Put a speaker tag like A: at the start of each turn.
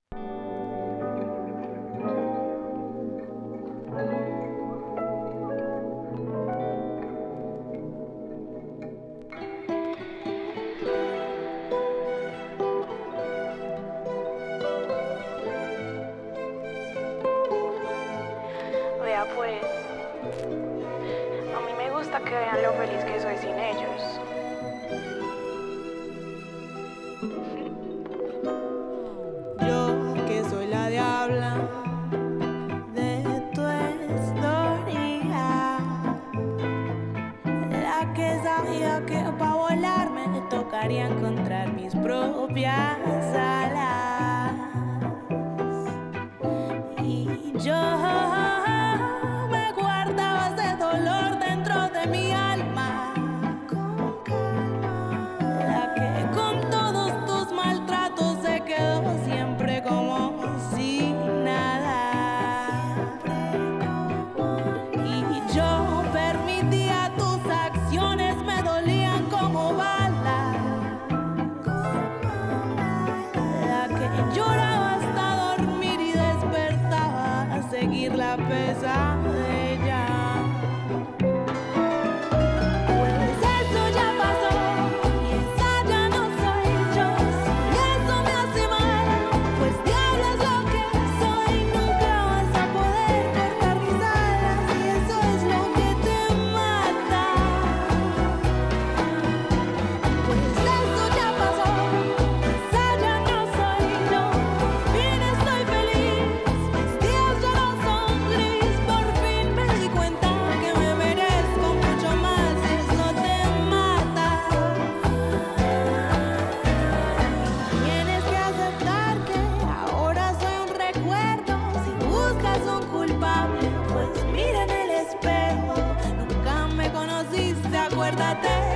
A: Vea pues, a mí me gusta que vean lo feliz que soy sin ellos.
B: Yo que soy la diabla de tu historia, la que sabía que para volar me tocaría encontrar mis propias alas. Y yo me guardaba ese dolor dentro de mi alma, la que con todos tus maltratos se quedó siempre como si nada. Y yo permitía tus acciones, me dolían como balas, la que lloraba hasta dormir y despertaba a seguir la pesadilla. Pues eso ya pasó y esa ya no soy yo. Si eso me hace mal, pues diablo es lo que soy. Nunca vas a poder cortar mis alas y eso es lo que te mata. Pues eso ya pasó, esa ya no soy yo. Por fin estoy feliz, mis días ya no son gris. Por fin me di cuenta que me merezco mucho más y eso te mata. Tienes que aceptar que ahora soy un recuerdo. Si buscas un culpable, pues mira en el espejo. Nunca me conociste, acuérdate.